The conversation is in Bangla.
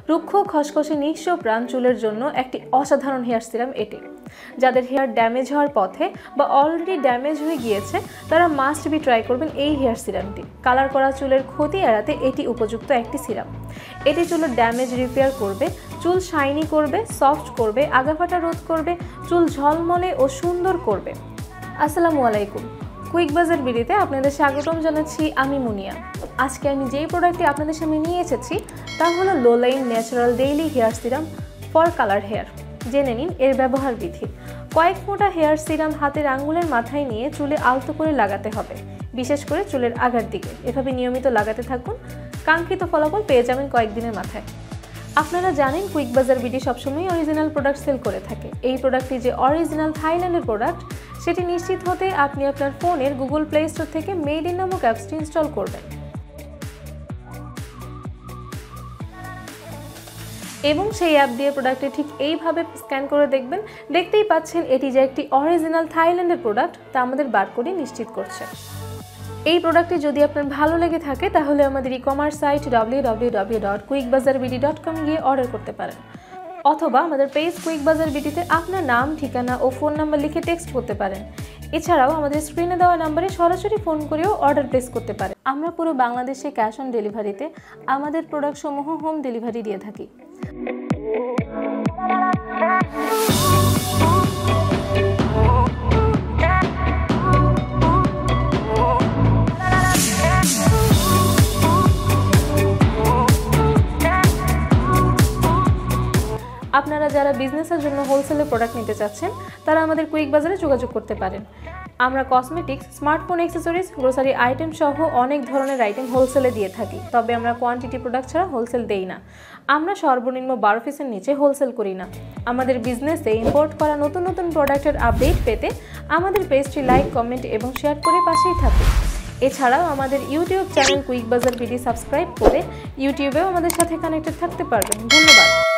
রুক্ষ খসখসে নিঃস্ব প্রাণ চুলের জন্য একটি অসাধারণ হেয়ার সিরাম এটি। যাদের হেয়ার ড্যামেজ হওয়ার পথে বা অলরেডি ড্যামেজ হয়ে গিয়েছে তারা মাস্ট বি ট্রাই করবেন এই হেয়ার সিরামটি। কালার করা চুলের ক্ষতি এড়াতে এটি উপযুক্ত একটি সিরাম। এটি চুলের ড্যামেজ রিপেয়ার করবে, চুল শাইনি করবে, সফট করবে, আগাফাটা রোধ করবে, চুল ঝলমলে ও সুন্দর করবে। আসসালামু আলাইকুম, কুইক বাজার বিডিতে আপনাদের স্বাগতম জানাচ্ছি। আমি মুনিয়া। আজকে আমি যেই প্রোডাক্টটি আপনাদের সামনে নিয়ে এসেছি তা হলো Lolane natural daily hair serum for colour hair. জেনে নিন এর ব্যবহার বিধি। কয়েক ফোঁটা হেয়ার সিরাম হাতের আঙ্গুলের মাথায় নিয়ে চুলে আলতো করে লাগাতে হবে, বিশেষ করে চুলের আগার দিকে। এভাবে নিয়মিত লাগাতে থাকুন, কাঙ্ক্ষিত ফলাফল পেয়ে যাবেন কয়েকদিনের মাথায়। আপনারা জানেন কুইক বাজার বিডি সবসময় অরিজিনাল প্রোডাক্ট সেল করে থাকে। এই প্রোডাক্টটি যে অরিজিনাল থাইল্যান্ডের প্রোডাক্ট সেটি নিশ্চিত হতে আপনি আপনার ফোনের গুগল প্লে স্টোর থেকে মেড ইন নামক অ্যাপসটি ইনস্টল করবেন এবং সেই অ্যাপ দিয়ে প্রোডাক্টটি ঠিক এইভাবে স্ক্যান করে দেখবেন। দেখতেই পাচ্ছেন এটি যে একটি অরিজিনাল থাইল্যান্ডের প্রোডাক্ট তা আমাদের বারকোডই নিশ্চিত করছে। এই প্রোডাক্টটি যদি আপনার ভালো লেগে থাকে তাহলে আমাদের ই-কমার্স সাইট www.quickbazarbidi.com গিয়ে অর্ডার করতে পারেন, অথবা আমাদের পেজ কুইক বাজার বিডিতে আপনার নাম, ঠিকানা ও ফোন নাম্বার লিখে টেক্সট করতে পারেন। এছাড়াও আমাদের স্ক্রিনে দেওয়া নাম্বারে সরাসরি ফোন করেও অর্ডার প্লেস করতে পারেন। আমরা পুরো বাংলাদেশে ক্যাশ অন ডেলিভারিতে আমাদের প্রোডাক্টসমূহ হোম ডেলিভারি দিয়ে থাকি। আপনারা যারা বিজনেসের জন্য হোলসেলে প্রোডাক্ট নিতে চাচ্ছেন তারা আমাদের কুইক বাজারে যোগাযোগ করতে পারেন। আমরা cosmetics, smartphone accessories, grocery item সহ অনেক ধরনের আইটেম হোলসেলে দিয়ে থাকি। তবে আমরা কোয়ান্টিটি প্রোডাক্ট ছাড়া হোলসেল দেই না। আমরা সর্বনিম্ন 12 পিসের নিচে হোলসেল করি না। আমাদের বিজনেসে ইম্পোর্ট করা নতুন নতুন প্রোডাক্টের আপডেট পেতে আমাদের পেজটি লাইক, কমেন্ট এবং শেয়ার করে পাশেই থাকুন। এছাড়াও আমাদের YouTube channel Quick Bazar BD subscribe করে ইউটিউবেও আমাদের সাথে কানেক্টেড থাকতে পারবেন। ধন্যবাদ।